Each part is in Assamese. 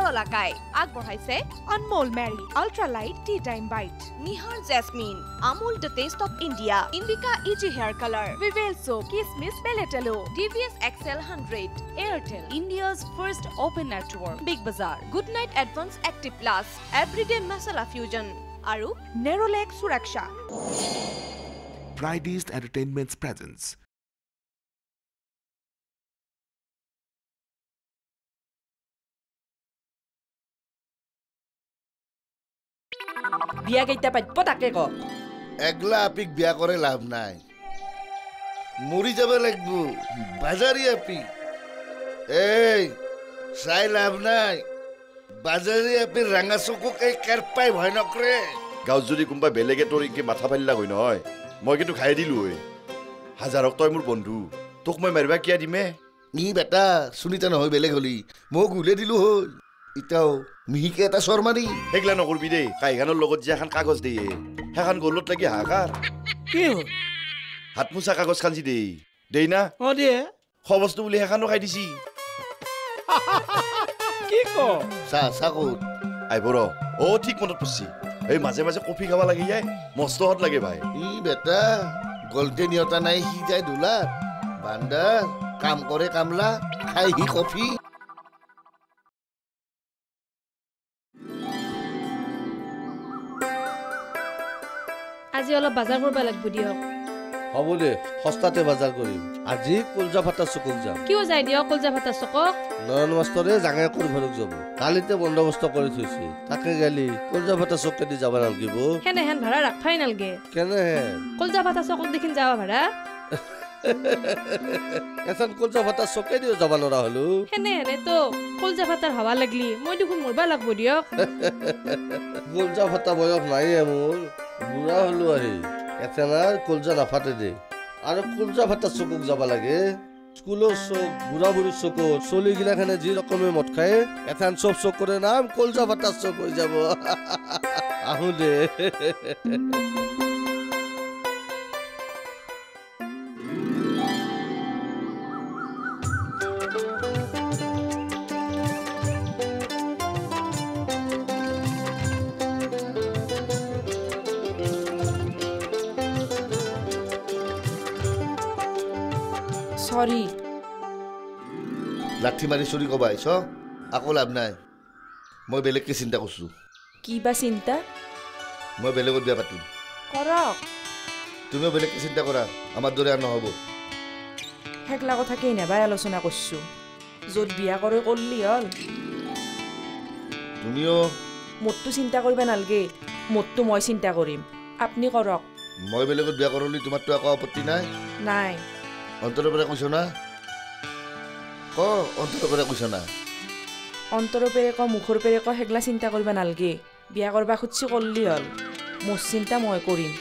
চলাকাই আগবঢ়াইছে Anmol Mary Ultra Light Tea Time Bite, Nihar jasmine Amul the taste of India Indica easy hair colour Vivel Soap, Kismis Peletalo, TVS XL 100 Airtel, India's first open network, Big Bazaar, Good Knight advance active plus everyday masala fusion আৰু Nerolac Suraksha. Fridays Entertainment's presence. বিয়া কেইটা পাতিব তাকে ক একলা আপিক বিয়া করে লাভ নাই মরি যাবে লাগবো বাজারি আপি এই চাই লাভ নাই বাজারি আপি রাঙা চকুক এই কেরপাই ভয় নকৰে গাঁৱত যদি কোনোবা বেলেগে তোৰ ইনকে মাথা ফালিলা হয় নহয় মই কিন্তু খাই দিলো হয় হাজাৰক তই মোৰ বন্ধু তোক মই মাৰিবা কিয়া দিমে নি বেটা সুনিতা নহয় বেলেগ হলি মোক উলিয়াই দিলো হল ইটাও মিহিকে এটা চৰ মাৰি সেইগিলা নকৰবি দেই কাহিখানৰ লগত যে এখন কাগজ দিয়ে সেইখন গলত লাগি হাহাকাৰ কি হ'ল হাত মোচা কাগজ খান্দি দেই না অঁ দিয়ে খবস্তু বুলি সেইখনো খাই দিছি কি ক চা চা ক'ত আহিব ৰ ঠিক মনত পৰছি এই মাজে মাজে কফি খাব লাগি যায় মস্ত হত লাগে ভাই ই বেটা গল্ডেন ইয়তা নাই সি যায় দোলাত বান্দাৰ কাম কৰে কামলা খাই সি কফি আজি অলপ বাজাৰ কৰিব লাগিব দিয়ক হ'ব দে সস্তাতে বজাৰ কৰিম আজি কলজা ফাটা চকুক যাম কিয় যায় দিয়ক কলজা ভাতা চকক নয়ন মাষ্টৰে জাঙে কৰি ঘৰক যাব কালিতে বন্দবস্ত কৰি থৈছে তাকে গেলি কলজা ফাটা চকে দি যাব নালাগিব সেনেহেন ভাড়া ৰাখবাই নালগে কেনেহে কলজা ভাতা চকক দেখিন যাবা ভাড়া এখন কলজা ফাটা চকে দিও যাব নোৱাৰা হলো সেনেহেনে তো কলজা ভাতাৰ হাৱা লাগলি মই দেখোন মৰবা লাগব দিয়ক কলজা ফাটা বয়স নাই মোৰ বুঢ়া হলো আহি এথেনাৰ কলজা নাফাটে দে আৰু কলজা ফাটা চকুক যাব লাগে স্কুলৰ চক বুঢ়া বুঢ়ীৰ চকু চলি গিলাখানে যি ৰকমে মদ খায় এথান চব চকুৰে নাম কলজা ফাটা চক হৈ যাব আহো দে সৰি লাঠি মাৰি চুৰি কবা আহিছ আকৌ লাভ নাই মই বেলেগকে চিন্তা কৰছো কি বা চিন্তা মই বেলেগত বিয়া পাতিম কৰক তুমিও বেলেগকে চিন্তা কৰা আমাৰ দৰে আৰু নহ'ব হেকলা কথাকেই নেবাই আলোচনা কৰছো য'ত বিয়া কৰে কৰলি হ'ল তুমিও মোৰটো চিন্তা কৰিব নালগে মোৰটো মই চিন্তা কৰিম আপুনি কৰক মই বেলেগত বিয়া কৰলি তোমাৰতো একো আপত্তি নাই নাই অন্তৰৰ পৰা কৈছ না ক অন্তৰৰ পৰা কৈছ না অন্তৰৰ পেৰে ক মুখৰ পেৰে ক হেগলা চিন্তা কৰিব নালগে বিয়া কৰবা খুজছি কৰলি হ'ল মোৰ চিন্তা মই কৰিম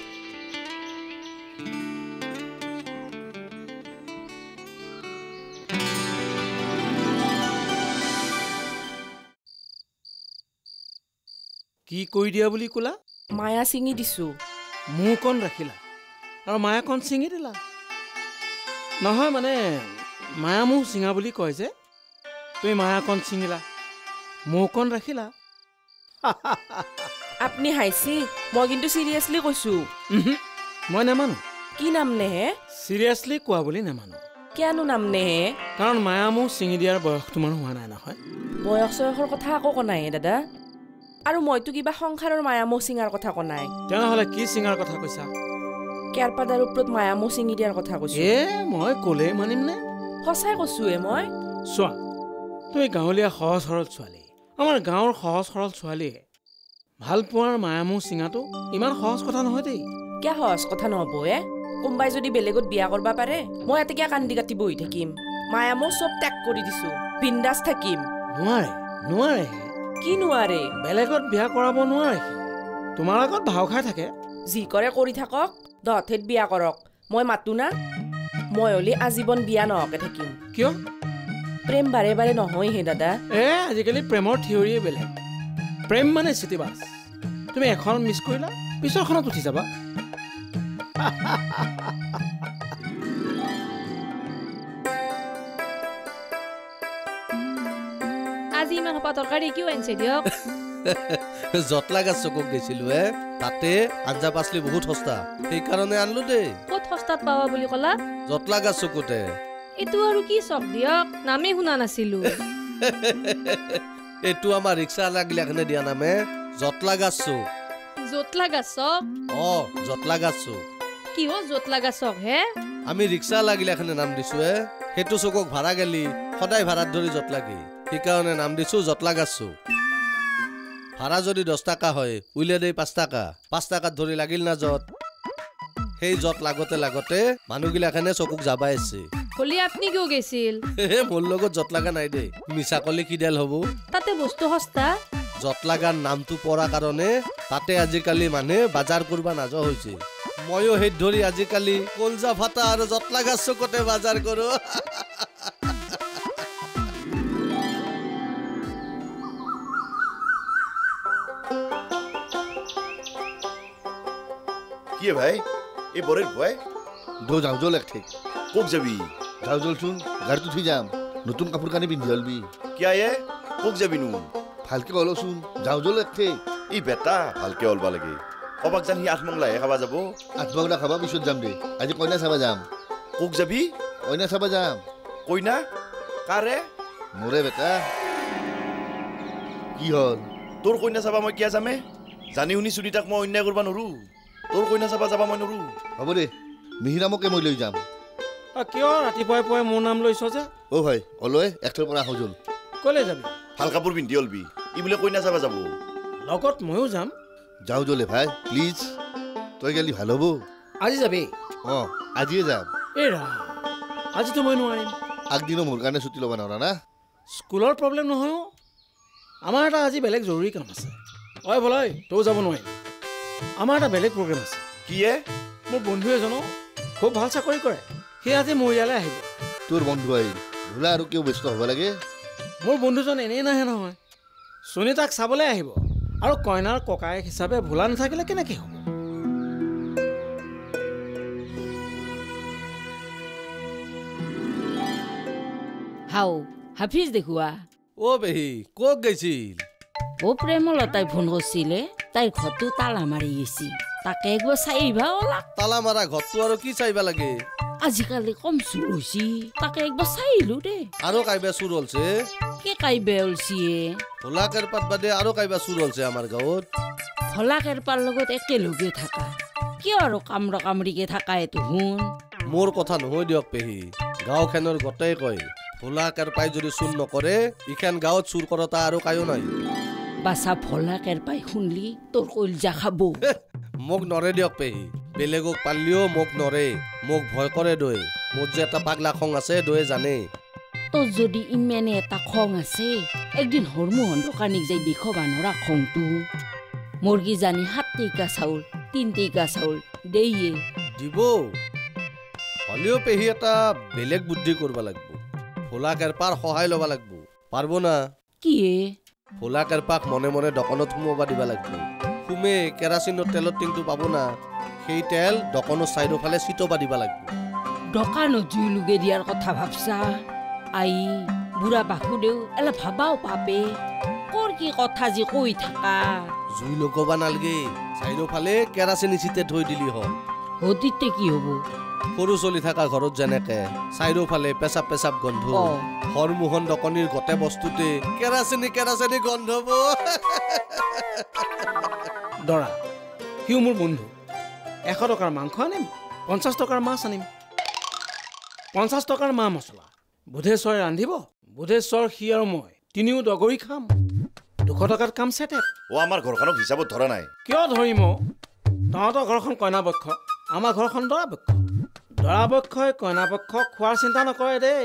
কি কৰি দিয়া বুলি ক'লা মায়া ছিঙি দিছো মোৰকণ ৰাখিলা আৰু মায়াকণ ছিঙি দিলা নহয় মানে মায়া মোহ ছিঙা বুলি কয় যে তুমি মায়াকণ ছিঙিলা মোৰকণ ৰাখিলা আপুনি হাইছি মই কিন্তু চিৰিয়াছলি কৈছো মই নামানো কি নাম নেহে চিৰিয়াছলি কোৱা বুলি নামানো কিয়নো নাম নেহে কাৰণ মায়া মোহ ছিঙি দিয়াৰ বয়স তোমাৰ হোৱা নাই নহয় বয়স চয়সৰ কথা আকৌ কনাই দাদা আৰু মইতো কিবা সংসাৰৰ মায়া মোহ ছিঙাৰ কথা কনাই তেনেহ'লে কি ছিঙাৰ কথা কৈছা কেৰপাদাৰ ওপৰত মায়া মোহ ছিঙি দিয়াৰ কথা কৈছো মই ক'লে মানিম নে সঁচাই কৈছো মই চোৱা তুমি গাঁৱলীয়া সহজ সৰল ছোৱালী আমাৰ গাঁৱৰ সহজ সৰল ছোৱালীয়ে ভাল পোৱাৰ মায়া মোহ ছিঙাটো ইমান সহজ কথা নহয় দেই কিয় সহজ কথা নহ'ব কোনোবাই যদি বেলেগত বিয়া কৰবা পাৰে মই ইয়াতে কিয় কান্দি কাটি বহি থাকিম মায়া মোহ চব ত্যাগ কৰি দিছো বিন্দাছ থাকিম নোৱাৰে কি নোৱাৰে বেলেগত বিয়া কৰাব নোৱাৰে তোমাৰ আগত ভাও খাই থাকে যি কৰে কৰি থাকক দহতেত বিয়া কৰক মই মাতো না মই হলি আজীৱন বিয়া নহকে থাকিম কিয় প্ৰেম বাৰে বাৰে নহয় হে দাদা আজিকালি প্ৰেমৰ থিয়ৰিয়ে বেলেগ প্ৰেম মানে চিটি বাছ তুমি এখন মিছ কৰিলা পিছৰখনত উঠি যাবা আজি ইমান সোপা তৰকাৰী কিয় আনিছে দিয়ক জটলাগাছ চকুক গৈছিলো তাতে আঞ্জা পাচলি বহুত সস্তা সেইকাৰণে আনলো দেই ক'ত সস্তাত পাৱা বুলি ক'লা জটলাগাছ চকুতে এইটো আৰু কি চক দিয়ক নামেই শুনা নাছিলো এইটো আমাৰ ৰিক্সা লাগিলাখনে দিয়া নামে জটলাগাছ চুক য'ত লাগা চক জটলাগাছ চুক কি হ য'ত লাগা চক হে আমি ৰিক্সা লাগিলাখনে নাম দিছো সেইটো চকুক ভাড়া গেলি সদায় ভাড়াত ধৰি জট লাগি সেইকাৰণে নাম দিছো জটলাগাছ চুক ভাড়া যদি 10 টাকা হয় উলিয়াই দেই 5 টাকা 5 টাকাত ধৰি লাগিল না জট সেই জট লাগতে লাগতে মানুহগিলাখনে চকুক যাবাই আছে কলি আপনি কিয় গৈছিল মোৰ লগত জট লাগা নাই দেই মিছা কলি কি দেল হ'ব তাতে বস্তু সস্তা জট লাগাৰ নামটো পৰা কাৰণে তাতে আজিকালি মানুহে বজাৰ কৰবা নাযোৱা হৈছে ময়ো হেত ধৰি আজিকালি কলজা ফাটা আৰু জট লাগা চকতে বজাৰ কৰো কি ভাই এই বরের ভয় দো যাও জল এক ঠিক কোক যাবি যাও জল শুন গাড়িত উঠি যাম নতুন কাপোৰ কানি পিন্ধি অলবি কিয়া এ কোক যাবি নু ভালকে অলচোন যাও জল এক ঠিক ই বেটা ভালকে অলবা লাগে অবাক জান সি 8 মংলাহে খাবা যাব 8 বাগৰা খাবা পিছত যাম দে আজি কইনা চাবা যাম কোক যাবি কইনা চাবা যাম কইনা কারে মোৰে বেটা কি হল তোর কইনা চাবা মই কিয়া যামে জানি শুনি চুনিতাক মই অন্যায় করবা নৰু তোর কইনা চাবা যাবা মই নৰু হ'ব দে মিহিৰামকে মই লৈ যাম কিয় ৰাতিপুৱাই পুৱাই মোৰ নাম লৈছ যে অ' ভাই অলয় একটাৰ পৰা আহো জল ক'লে যাবি ভাল কাপোৰ পিন্ধি অলবি ই বোলে কইনা চাবা যাব লগত ময়ো যাম যাও জলে ভাই প্লিজ তই গেলি ভাল হ'ব আজি যাবি অঁ আজিয়ে যাম এৰা আজিতো মই নোৱাৰিম আগদিনো মোৰ কাৰণে ছুটি ল'ব নোৱাৰা না স্কুলৰ প্ৰব্লেম নহয় আমাৰ এটা আজি বেলেগ জৰুৰী কাম আছে ঐ বলাই তই যাব নোৱাৰিম আমাৰ এটা বেলেগ প্ৰগ্ৰেম আছে কি এ মোৰ বন্ধু এজনো খুব ভাল চাকৰি কৰে সি আজি মোৰ ইয়ালৈ আহিব তোৰ বন্ধু আহিল ভোলা আৰু কিয় ব্যস্ত হ'ব লাগে মোৰ বন্ধুজন এনেই নাহে নহয় সুনীতাক চাবলৈ আহিব আৰু কইনাৰ ককায়েক হিচাপে ভোলা নাথাকিলে কেনেকৈ হ'ব হাও হাফিজ দেখুৱা পেহী ক'ত গৈছিল প্ৰেমলতাই ফোন কৰিছিলে তাইৰ ঘৰটো তালা মাৰি গৈছিল তাকে একবাৰ চাই আহিবা ওলাক তালা মাৰা ঘৰটো আৰু কি চাইবা লাগে আজিকালি কম চুৰ হৈছে তাকে একবাৰ চাই আহিলো দে আৰু কাইবা চুৰ হলছে কি কাইবে ওলছিয়ে ভোলা কেৰপাত বাদে আৰু কাইবা চুৰ হলছে আমাৰ গাঁৱত ভোলা কেৰপাৰ লগত একেলগে থাকা কিয় আৰু কামৰা কামৰিকে থাকা এইটো শুন মোৰ কথা নহয় দিয়ক পেহী গাঁওখনৰ গোটেই কয় ভোলা কেৰপাই যদি চুৰ নকৰে ইখান গাঁৱত চুৰ কৰতা আৰু কায়ো নাই বাছা ভোলা কেৰপাই শুনলি তোৰ কলজা খাব মোক নৰে দিয়ক পেহী বেলেগক পালিও মোক নৰে মোক ভয় কৰে দৈ মোৰ যে এটা পাগলা খং আছে দৈ জানে তোৰ যদি ইমানে এটা খং আছে একদিন হৰমোহন দোকানীক যাই দেখবা নৰা খংটো মোৰ কি জানি 7 টিকা চাউল 3 টিকা চাউল দেইয়ে দিব হলেও পেহী এটা বেলেগ বুদ্ধি কৰিব লাগিব ভোলা কেৰপাৰ সহায় ল'ব লাগিব পাৰব না কিয়ে ভোলা কেৰপাক মনে মনে দোকানত সোমাব দিব লাগিব সুমে কেৰাচিনৰ তেলৰ টিংটো পাব না সেই তেল দোকানৰ চাইডৰফালে চিটবা দিব লাগিব দোকানত জুই লুগে দিয়াৰ কথা ভাবছা আই বুঢ়া বাসুদেউ এলে ভাবাও পাপে কৰ কি কথা যে কৈ থাকা জুই লগবা নালগে চাইডৰফালে কেৰাচিন চিটে থৈ দিলি হ'ল হতিতে কি হ'ব সৰু চলি থকা ঘৰত যেনেকে চাইডৰফালে পেচাব পেচাব গন্ধ হৰমোহন দোকানীৰ গোটেই বস্তুতে কেৰাচিনি গন্ধব দৰা সিও মোৰ বন্ধু 100 টকাৰ মাংস আনিম 50 টকাৰ মাছ আনিম 50 টকাৰ মা মছলা বুধেশ্বৰে ৰান্ধিব বুধেশ্বৰ সি আৰু মই তিনিও দগৰি খাম 200 টকাত কাম চেটেপ আমাৰ ঘৰখনক হিচাপত ধৰা নাই কিয় ধৰিম তহঁতৰ ঘৰখন কইনা পক্ষ আমাৰ ঘৰখন দৰা পক্ষ দৰা পক্ষই কইনা পক্ষক খোৱাৰ চিন্তা নকৰে দেই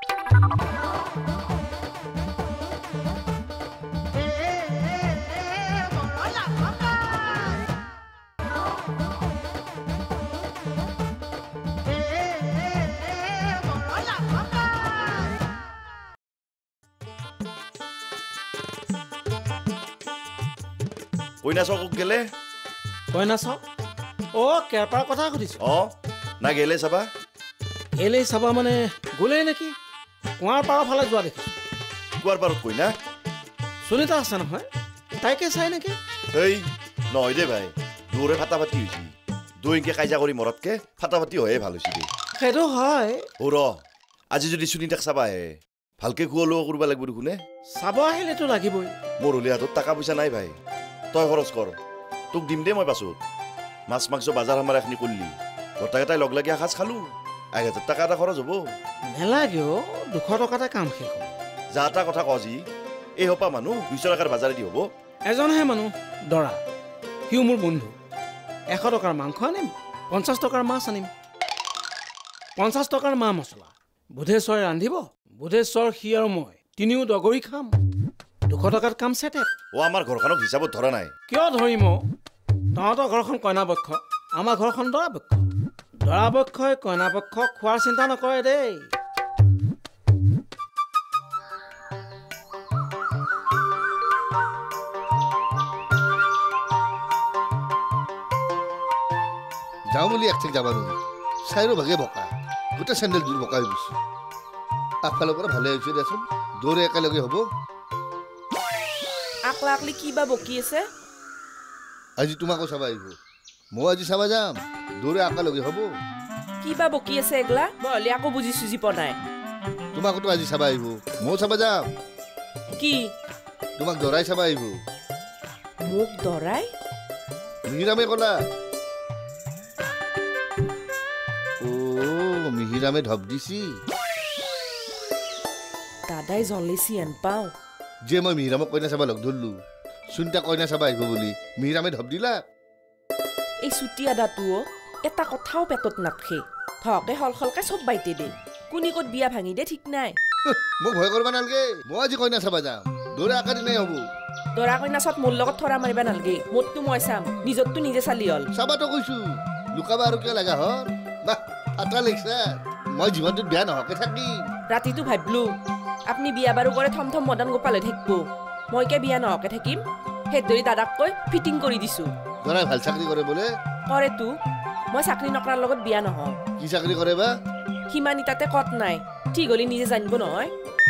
কইনা চকক গেলে কইনা চাওক কেৰপাৰ কথা সুধিছো না গেলে চাবা গেলে চাবা মানে গ'লেই নেকি কুঁৱাৰ পাৰৰ ফালে যোৱা দেখিছো কুৱাৰ পাৰত কইনা সুনিতা আছে নহয় তাইকে চাই নেকি এই নহয় দে ভাই দৌৰে ফাটাফাটি হৈছে দুইকে কাইজা কৰি মৰতকে ফাটাফাটি হয়ে ভাল হৈছে দেই সেইটো হয় অ ৰ আজি যদি সুনিতাক চাবা আহে ভালকে খোৱা লোৱা কৰিব লাগিব দেখোনে চাব আহিলেতো লাগিবই মোৰ হলে হাতত টকা পইচা নাই ভাই তই খৰচ কৰ তোক দিম দে মই পাছত মাছ মাংস বাজাৰ আমাৰ এখনি কৰিলি গোটাকেইটাই লগ লাগি এসাঁজ খালো 1000 টকা এটা খৰচ হ'ব নেলাগে 200 টকাতে কাম শেষ হ'ব যা এটা কথা কজি এই হপা মানুহ 200 টকাৰ বাজাৰেদি হ'ব এজনহে মানুহ দৰা সিও মোৰ বন্ধু 100 টকাৰ মাংস আনিম 50 টকাৰ মাছ আনিম 50 টকাৰ মা মছলা বুধেশ্বৰ ৰান্ধিব বুধেশ্বৰ সি আৰু মই তিনিও দগৰি খাম 200 টকাত কাম ছেট ও আমাৰ ঘৰখনক হিচাপত ধৰা নাই কিয় ধৰিম তহঁতৰ ঘৰখন কইনা পক্ষ আমাৰ ঘৰখন দৰা পক্ষই কইনা পক্ষক খোৱাৰ চিন্তা নকৰে দেই যাওঁ বুলি একঠেক যাব নোৱাৰো চাইৰো ভাগে বকা গোটেই চেণ্ডেল জোৰ বকা হৈ গৈছো আগফালৰ পৰা ভালে হৈছে দেচোন দৌৰে একেলগে হ'ব আকলা আকলি কিবা বকি আছে আজি তোমাকো চাবা আহিব মই আজি চাবা যাম দৌৰে একেলগে হ'ব কিবা বকি আছে এগলা মই হলে আকৌ বুজি চুজি পোৱা নাই তোমাকোতো আজি চাবা আহিব ময়ো চাবা যাম কি তোমাক দৰাই চাবা আহিব মোক দৰাই মিহিৰামে ক'লা মিহিৰামে ঢপ দিছি দাদাই জ্বলিছি এন পাওঁ যে মই মিহিৰামক কইনা চাবা লগ ধৰিলো চুনিতা কইনা চাবা আহিব বুলি মিহিৰামে ঢপ দিলা এই চুতীয়া দাঁতুও এটা কথাও পেটত নাথে ধকে হলকে চব বাইতে দে কোনি ক'ত বিয়া ভাঙি দে ঠিক নাই মোক ভয় কৰিব নালাগে মই আজি কইনা চাবা যাম দৌৰা একা দিনাই হ'ব দৰা কইনা চত মোৰ লগত থৰা মাৰিবা নালাগে মোৰতো মই চাম নিজৰতো নিজে চালি হ'ল চাবাতো কৈছো লুকাবা আৰু কিয় লগা হ'ল বাহ আটা লাগিছে মই জীৱনটোত বেয়া নহকে থাকিম ৰাতিটো ভাবলো আপুনি বিয়া বাৰু কৰে থম থম মদন গোপাল হৈ থাকিব মইকে বিয়া নহকে থাকিম সেইদৰি দাদাক কৈ ফিটিং কৰি দিছো দৰাই ভাল চাকৰি কৰে বোলে কৰেতো মই চাকৰি নকৰাৰ লগত বিয়া নহওঁ কি চাকৰি কৰে বা সিমানি তাতে কত নাই ঠিক হলি নিজে জানিব নহয়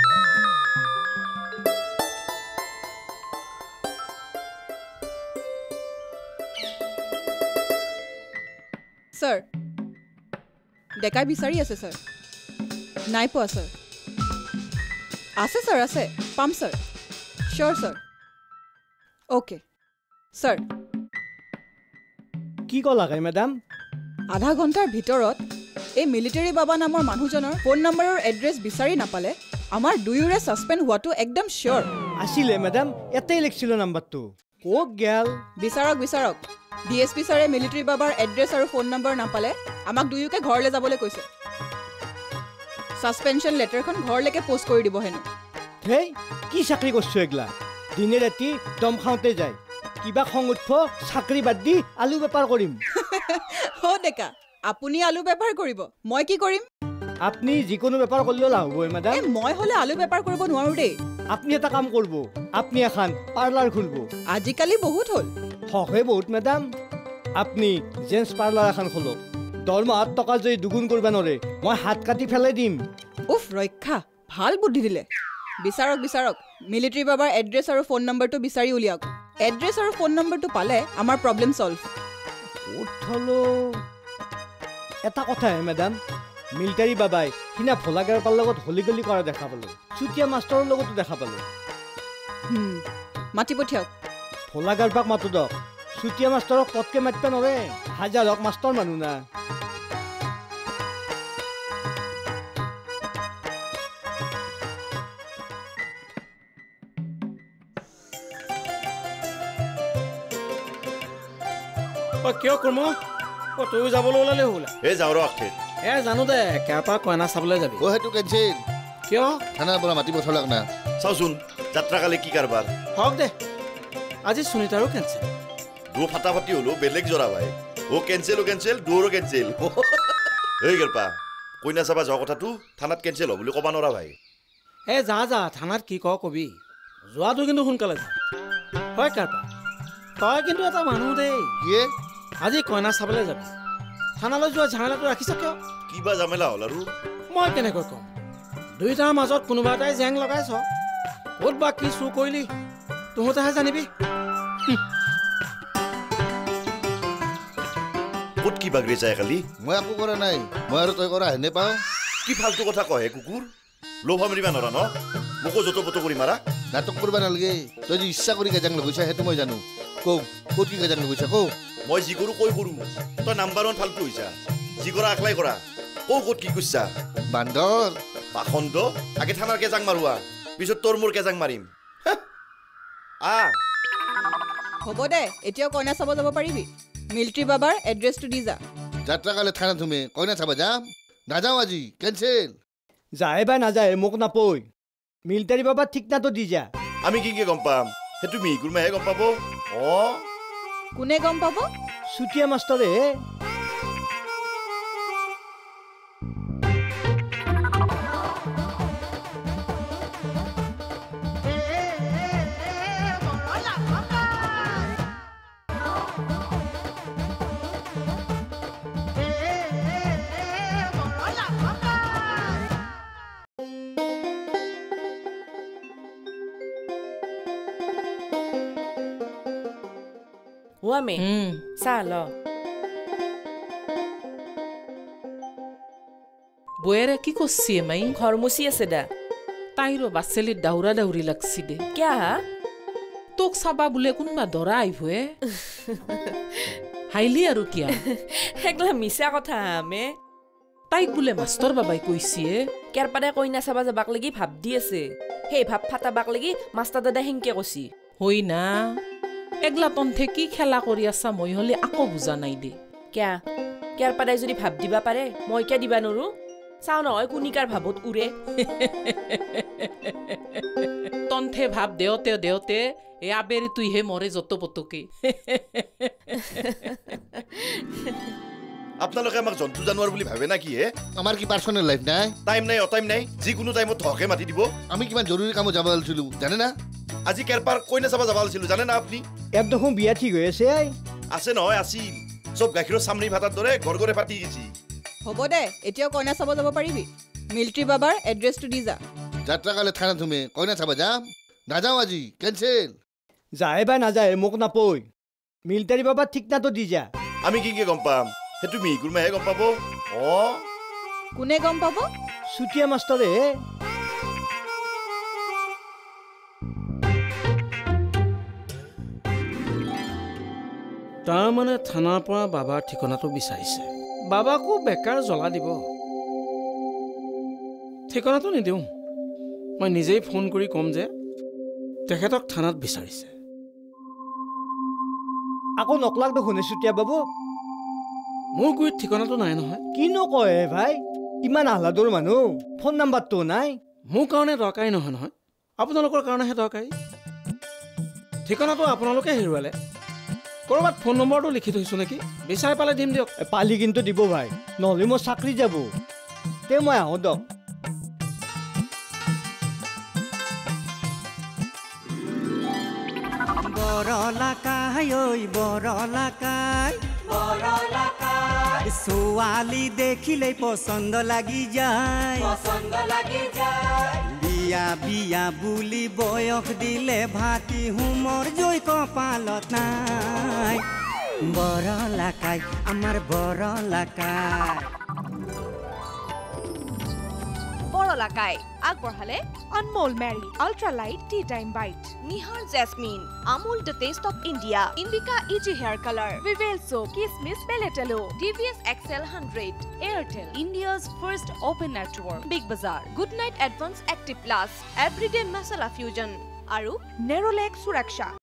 স্যার ডেকাই বিচাৰি আছে স্যার নাই পোৱা স্যার আছে স্যার আছে পাম sir sure sir okay sir কি ক'লা কাই মেডাম আধা ঘণ্টাৰ ভিতৰত এই মিলিটাৰী বাবা নামৰ মানুহজনৰ ফোন নম্বৰৰ এড্ৰেছ বিচাৰি নাপালে আমাৰ দুয়োৰে সাসপেন্ড হোৱাটো একদম শিওর আছিলে মেডাম এতেই লিখছিল নাম্বাৰটো কোক গেল বিচাৰক ডিএসপি ছাৰে মিলিটাৰী বাবাৰ এড্ৰেছ আৰু ফোন নম্বৰ নাপালে আমাক দুয়োকে ঘৰলৈ যাবলৈ কৈছে সাসপেনশন লেটাৰখন ঘৰলৈকে পোষ্ট কৰি দিব হেনো হেই কি চাকৰি কৰছো এগলা দিনে ৰাতি দম খাওঁতে যায় কিবা খং উঠব চাকৰি বাদ দি আলু বেপাৰ কৰিম হো ডেকা আপুনি আলু বেপাৰ কৰিব মই কি কৰিম আপনি যিকোনো বেপাৰ কৰিলেও লাভ হ'ব মেডাম মই হলে আলু বেপাৰ কৰিব নোৱাৰো দেই আপনি এটা কাম কৰিব আপনি এখন পাৰ্লাৰ খুলব আজিকালি বহুত হ'ল হকে বহুত মেডাম আপনি জেন্টস পাৰ্লাৰ এখন খোলক দৰমহাত টকা যদি দুগুণ কৰিব নোৱাৰে মই হাত কাটি ফেলাই দিম উফ ৰক্ষা ভাল বুদ্ধি দিলে বিচাৰক মিলিটাৰী বাবাৰ এড্ৰেছ আৰু ফোন নম্বৰটো বিচাৰি উলিয়াওক এড্ৰেছ আৰু ফোন নম্বৰটো পালে আমাৰ প্ৰব্লেম সলভ উঠলো এটা কথাহে মেডাম মিলিটাৰী বাবাই সিনা ভোলাগাৰপাৰ লগত হলি গলি কৰা দেখা পালো চুতীয়া মাষ্টৰৰ লগতো দেখা পালো মাতি পঠিয়াওক ভোলাগাৰপাক মাতো দক চুতীয়া মাষ্টৰক পটকে মাতিব নৰে হাজাৰক মাষ্টৰ মানুহ না কিয় কৰ্ম তয়ো যাবলৈ ওলালে হ'লা এই যাওঁ ৰ আখে জানো দে কেৰপা কইনা চাবলৈ যাবি সেইটো কেঞ্চেল কিয় থানাৰ পৰা মাতি পঠালাক না চাওচোন যাত্ৰাকালি কি কাৰবাৰ হওক দে আজি সুনিতাৰো কেঞ্চেল দু ফাটাফাটি হলো বেলেগ জৰা ভাই ও কেঞ্চেল দুৰো কেঞ্চেল এই গেৰপা কইনা চাবা যোৱা কথাটো থানাত কেঞ্চেল হ'ব বুলি ক'বা নোৱাৰা ভাই যা থানাত কি কবি যোৱাটো কিন্তু সোনকালে যা হয় কেৰপা তই কিন্তু এটা মানুহ দেই কিয়ে আজি কইনা চাবলৈ যাবি থানালৈ যোৱা ঝামেলাটো ৰাখিছ কিয় কিবা ঝামেলা হ'ল আৰু মই কেনেকৈ ক'ম দুইটাৰ মাজত কোনোবা এটাই জেং লগাইছ ক'ত বা কি চুৰ কৰিলি তহঁতেহে জানিবি ক'ত কি বাগৰি যায় কালি মই একো কৰা নাই মই আৰু তই কৰা হেনে পাওঁ কি ফাল্টু কথা কয় কুকুৰ লোভা মাৰিবা নৰা ন মোকো য'ত পত কৰি মাৰা নাটক কৰিব নালাগে তই যে ইচ্ছা কৰি কাজাং লগৈছা সেইটো মই জানো কওঁ ক'ত কি কাজাং লগৈছা কওঁ মই যি কৰোঁ কৈ কৰোঁ তই নাম্বাৰ 1 ফাল্টু হৈছা যি কৰা আকলাই কৰা কৌ ক'ত কি কৈছা বান্দৰ পাখন্দ আগে থানাৰ কেজাং মাৰোৱা পিছত তোৰ মোৰ কেজাং মাৰিম হ'ব দে এতিয়াও কইনা চাব যাব পাৰিবি মিলিটাৰী বাবাৰ এড্ৰেছটো দি যা যাত্ৰাকালে থানা তুমি কইনা চাবা যাম নাযাওঁ আজি কেঞ্চেল যায় বা নাযায় মোক নাপই মিলিটাৰী বাবা ঠিকনাটো দি যা আমি কি গম পাম সেইটো মিহিকুৰ মাহে গম পাব কোনে গম পাব চুতীয়া মাষ্টৰে ওয়ামে চাহ ল বয়েৰে কি করছি মাই ঘর মুচি আছে দা তাইরো বাচ্চালি দাউরা দাউরি লাগছি দে কিয়া তোক চাবা বোলে কোনবা দৰা আহিবয়ে হাইলি আৰু কিয়া একলা মিছা কথা আমে তাইক বোলে মাষ্টৰ বাবাই কৈছিয়ে কেৰপাৰে কইনা চাবা যাবাক লাগি ভাব দি আছে সেই ভাব ফাটাবাক লাগি মাষ্টাৰ দাদা হেংকে কৈছি হই না এগলা তন্থে কি খেলা কৰি আছা মই হলে আকৌ বুজা নাই দে কিয়া কেৰপাৰাই যদি ভাব দিবা পাৰে মই কিয়া দিবা নৰো চাও নহয় কুনিকাৰ ভাবত উৰে তন্থে ভাব দেওতে দেওতে এ আবেৰি তুইহে মৰে যত পতকে আপোনালোকে আমাক জন্তু জানোৱাৰ বুলি ভাবে না কি হে আমাৰ কি পাৰ্চনেল লাইফ নাই টাইম নাই অটাইম নাই যিকোনো টাইমত ধকে মাতি দিব আমি কিমান জৰুৰী কামত যাব আছিলো জানে না আজি কেৰপাৰ কইনা চাবা যাব আছিলো জানে না আপুনি ইয়াত দেখোন বিয়া ঠিক হৈ আছে আছে নহয় আছিল চব গাখীৰৰ চামনি ভাতাৰ দৰে ঘৰ ঘৰে ফাটি গেছি হ'ব দে এতিয়াও কইনা চাব যাব পাৰিবি মিলিটাৰী বাবাৰ এড্ৰেছটো দি যা যাত্ৰাকালে থানা তুমি কইনা চাবা যাম নাযাওঁ আজি কেঞ্চেল যায় বা নাযায় মোক নাপই মিলিটাৰী বাবা ঠিকনাটো দি যা আমি কি গম পাম সেইটো মিহিকুৰ মাহে গম পাব কোনে গম পাব চুতীয়া মাষ্টৰে তাৰমানে থানাৰ পৰা বাবাৰ ঠিকনাটো বিচাৰিছে বাবাকো বেকাৰ জ্বলা দিব ঠিকনাটো নিদিওঁ মই নিজেই ফোন কৰি ক'ম যে তেখেতক থানাত বিচাৰিছে আকৌ নকলাক দেখোন চুতীয়া বাবু মোৰ গুৰিত ঠিকনাটো নাই নহয় কিনো কয় ভাই ইমান আহ্লাদৰ মানুহ ফোন নাম্বাৰটো নাই মোৰ কাৰণে দৰকাৰী নহয় নহয় আপোনালোকৰ কাৰণেহে দৰকাৰী ঠিকনাটো আপোনালোকে হেৰুৱালে ক'ৰবাত ফোন নম্বৰটো লিখি থৈছোঁ নেকি বিচাৰি পালে দিম দিয়ক পালি কিন্তু দিব ভাই নহ'লে মোৰ চাকৰি যাব তে মই আহোঁ দক ছোৱালী দেখিলেই পচন্দ লাগি যায় বিয়া বিয়া বুলি বয়স দিলে ভাতি হুমৰ জৈ কপালত নাই বৰলাকাই আমাৰ বৰলাকাই বৰলাকাই আগবঢ়ালে Anmol Mary Ultra Light Tea Time Bite. Nihar Jasmine, Amul the Taste of India, Invika EG Hair Color, Vivel Soap, Kismis Belletalo, TVS XL 100, Airtel, India's first open network, Big Bazaar, Goodnight Advanced Active Plus, Everyday Masala Fusion, Aru, Nerolac Suraksha.